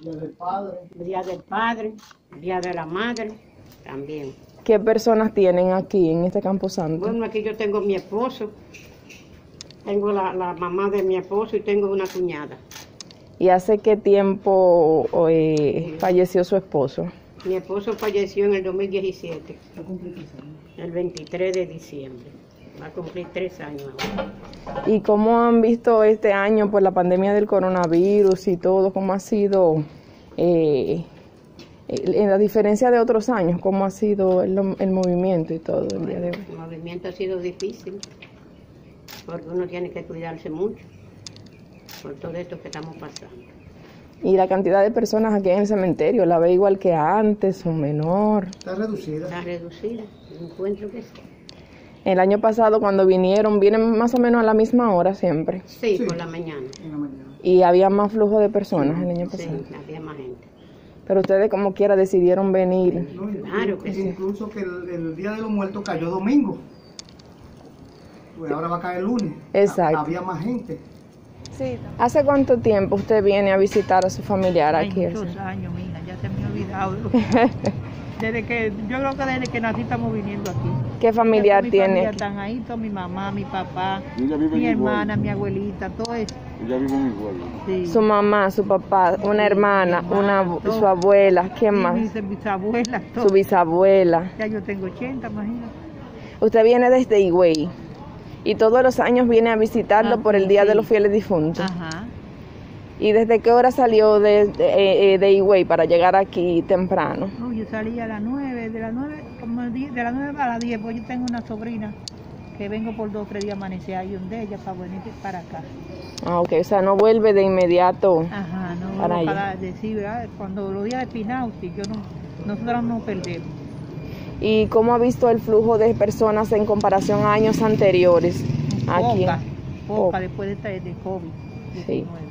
Día del Padre, Día de la Madre, también. ¿Qué personas tienen aquí en este Camposanto? Bueno, aquí yo tengo mi esposo, tengo la mamá de mi esposo y tengo una cuñada. ¿Y hace qué tiempo falleció su esposo? Mi esposo falleció en el 2017, el 23 de diciembre. Va a cumplir 3 años ahora. ¿Y cómo han visto este año por la pandemia del coronavirus y todo? ¿Cómo ha sido, en la diferencia de otros años, cómo ha sido el movimiento y todo el día de hoy? El movimiento ha sido difícil, porque uno tiene que cuidarse mucho por todo esto que estamos pasando. ¿Y la cantidad de personas aquí en el cementerio la ve igual que antes o menor? Está reducida. Está reducida, encuentro que sí. El año pasado cuando vienen más o menos a la misma hora siempre. Sí, por la mañana. En la mañana. Y había más flujo de personas el año pasado. Sí, había más gente. Pero ustedes como quiera decidieron venir. No, Claro que sí. incluso que el Día de los Muertos cayó domingo. Pues ahora va a caer lunes. Exacto. Había más gente. Sí. ¿Hace cuánto tiempo usted viene a visitar a su familiar aquí? Hay muchos años, mija, ya se me ha olvidado. Yo creo que desde que nací estamos viniendo aquí. ¿Qué familiar mi tiene? Familia están ahí, toda mi mamá, mi papá, mi hermana, mi abuelita, todo eso. Ella vive en Igual. Sí. Su mamá, su papá, una hermana, todo. su abuela, ¿quién más? Mis bisabuelas, todo. Su bisabuela. Ya yo tengo 80, imagínate. Usted viene desde Higüey y todos los años viene a visitarlo por el Día de los Fieles Difuntos. Ajá. ¿Y desde qué hora salió de Higüey para llegar aquí temprano? No, yo salí a las 9, de las 9, de las 9 a las 10, pues yo tengo una sobrina que vengo por 2 o 3 días a amanecer ahí donde ella para venir para acá. Ah, ok, o sea, no vuelve de inmediato. Ajá, no, para allá. para decir, ¿verdad? Cuando los días de Pinauti, nosotros no perdemos. ¿Y cómo ha visto el flujo de personas en comparación a años anteriores? Aquí. Poca, después de COVID. Sí.